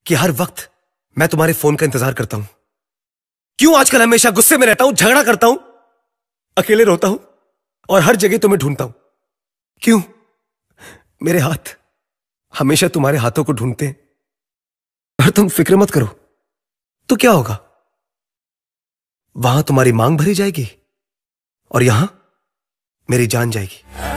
कि हर वक्त मैं तुम्हारे फोन का इंतजार करता हूं? क्यों आजकल हमेशा गुस्से में रहता हूं, झगड़ा करता हूं, अकेले रोता हूं और हर जगह तुम्हें ढूंढता हूं? क्यों मेरे हाथ हमेशा तुम्हारे हाथों को ढूंढते हैं? और तुम फिक्र मत करो, तो क्या होगा? वहां तुम्हारी मांग भरी जाएगी और यहां मेरी जान जाएगी।